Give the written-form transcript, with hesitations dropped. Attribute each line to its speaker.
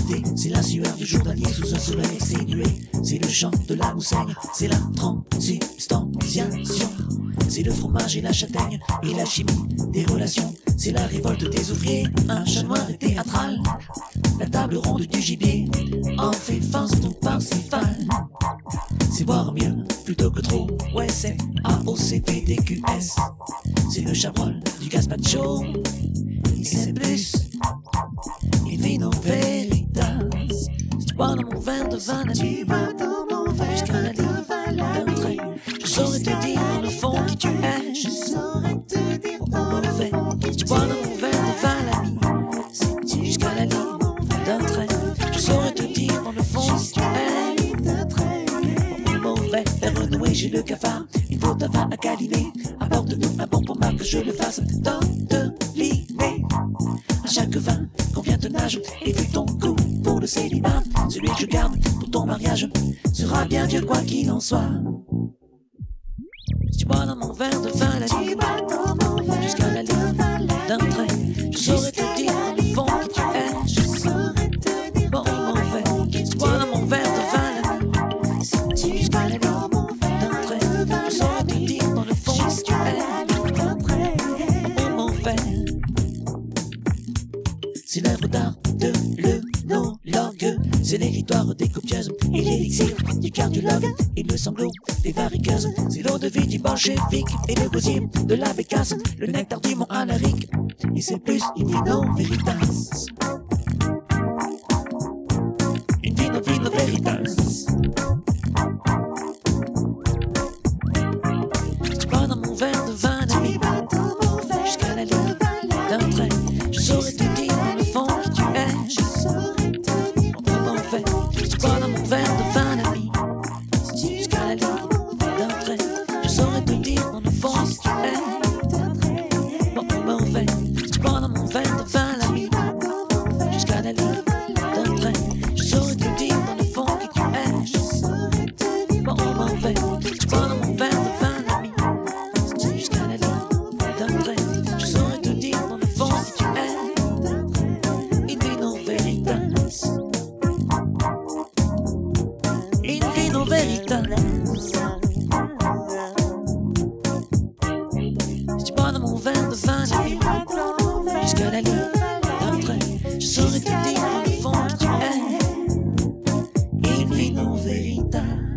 Speaker 1: l'été, c'est la sueur du journalier sous un soleil exténué. C'est le chant de la moussaigne, c'est la transubstantiation. C'est le fromage et la châtaigne et la chimie des relations. C'est la révolte des ouvriers, un chat noir et théâtral. La table ronde du gibier en fait face ton Parsifal. C'est boire mieux plutôt que trop, ouais c'est AOCPDQS. C'est le chabrol du gazpacho, et c'est plus il vino veritas. Si tu bois dans mon verre de vin la nuit, jusqu'à la ligne d'un train, je saurais te dire dans le fond qui tu es. Je saurais te dire dans le fond. Si tu bois dans mon verre de vin la nuit, jusqu'à la ligne d'un train, je saurais te dire dans le fond si tu es. Mauvais, vers renouer, j'ai le cafard, une faute à vin à câliner. Apporte-nous un bon pommard que je le fasse d'enteliner. À chaque vin qu'on vient te nage, et vu ton goût pour le célibat, celui que je garde pour ton mariage sera bien Dieu quoi qu'il en soit. Si tu bois dans mon verre de vin la nuit, jusqu'à la ligne d'un train, je saurais te dire dans le fond qui tu es. Je saurais te dire bon ou mauvais. Si tu bois dans mon verre de vin la nuit, jusqu'à la ligne d'un train, je saurais te dire dans le fond si tu es bon ou mauvais. C'est l'œuvre d'art de l'œnologue, c'est l'héritoire des copieuses et l'élixir du cardiologue et le sanglot des variqueuses. C'est l'eau de vie du bolchevique et le gosier de la bécasse, le nectar du mont Alaric, et c'est plus in vino veritas. In vino veritas. Si tu bois dans mon verre de vin la nuit, jusqu'à la ligne d'un train, je saurais te dire dans le fond qui tu es. Je saurais te dire bon mauvais. Si tu bois dans mon verre de vin la nuit, jusqu'à la ligne d'un train, je saurais te dire dans le fond si tu es bon ou mauvais. Si tu bois dans mon verre de vin la nuit, jusqu'à la ligne d'un train, je saurais te dire dans le fond qui tu es bon ou mauvais. Si tu bois dans mon verre de vin la nuit, jusqu'à la ligne d'un train, je saurais te dire dans le fond si tu es in vino veritas. In vino veritas. Si tu bois dans mon verre de vin la nuit, jusqu'à la ligne d'un train, je saurais te dire dans le fond qui tu es in vino veritas.